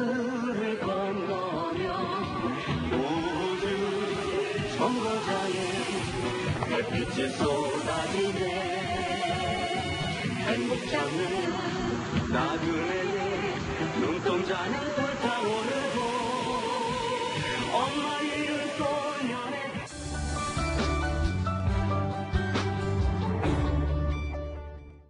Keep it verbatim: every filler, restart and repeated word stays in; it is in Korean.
하늘을 건너며 우주 정거장에 햇빛이 쏟아지네 행복 찾는 나그네